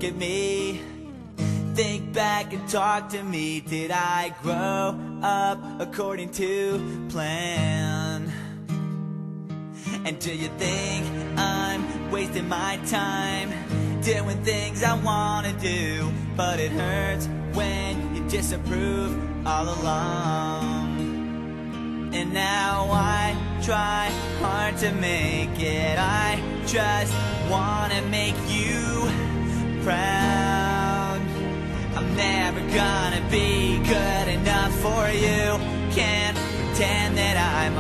at me. Think back and talk to me. Did I grow up according to plan? And do you think I'm wasting my time doing things I wanna do? But it hurts when you disapprove all along. And now I try hard to make it. I just wanna make you proud. I'm never gonna be good enough for you. Can't pretend that I'm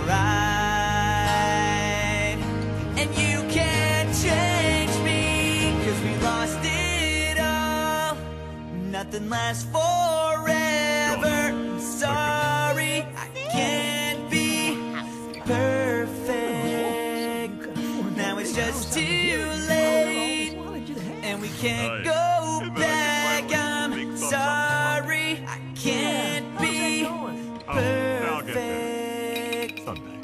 alright. And you can't change me, 'cause we lost it all. Nothing lasts forever. I'm sorry, I can't be perfect. Now it's just too late, and we can't go back. I'm sorry, I can't be perfect.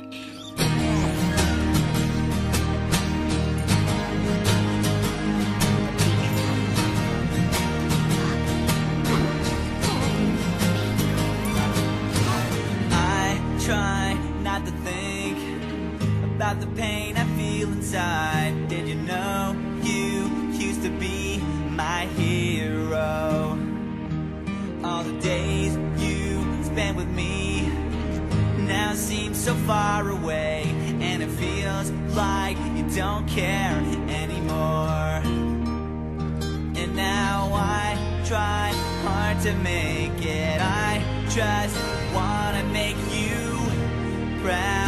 I try not to think about the pain I feel inside. Did you know you used to be my hero? All the days you spent with me now seem so far away, and it feels like you don't care anymore. And now I try hard to make it. I just wanna make you proud.